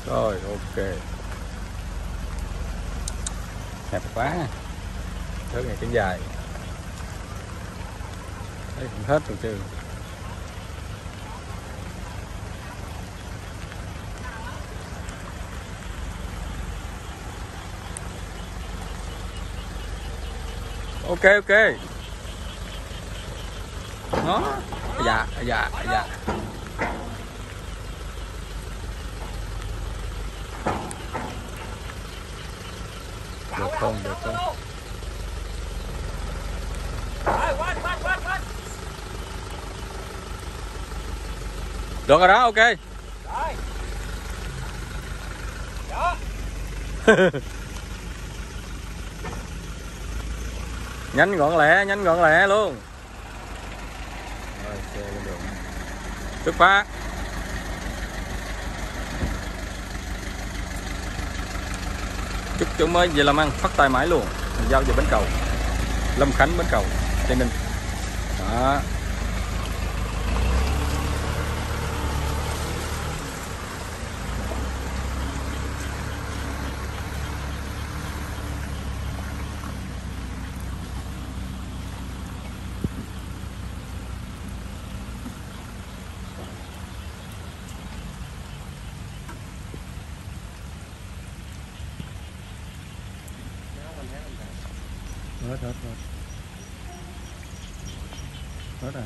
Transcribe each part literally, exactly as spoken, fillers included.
Rồi ok. Hẹp quá. Thớt này cái dài. Đấy cũng hết rồi chứ. Ok ok. Nó. Dạ dạ dạ. Được không, được không? Được rồi đó, ok. Rồi. Đó. Nhanh gọn lẹ, nhanh gọn lẹ luôn. Rồi, xe lên đường. Xuất phát. Chút chỗ mới về làm ăn phát tài mãi luôn. Mình giao về bến cầu Lâm Khánh, bến cầu Tây Ninh đó. Hết hết hết hết rồi.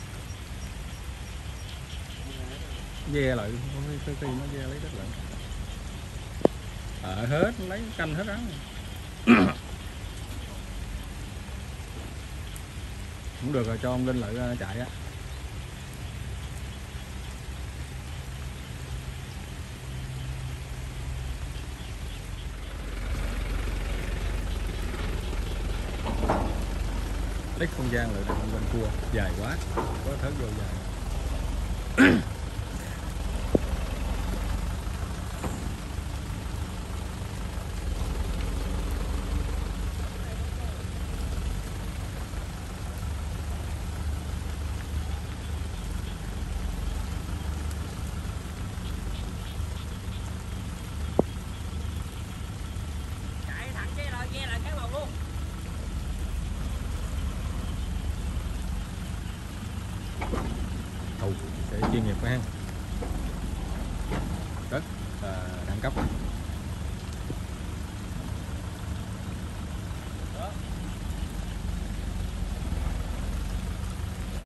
Ve lại cái khi nó ve lấy đất lại. Ờ hết lấy canh hết rắn. Cũng được rồi, cho ông Linh lại chạy á. Lấy không gian lại đừng bên cua dài quá, có thớt vô dài. Chạy thẳng cái rồi nghe lại cái bầu luôn. Ồ, sẽ chuyên nghiệp quá ha. Rất uh, đẳng cấp.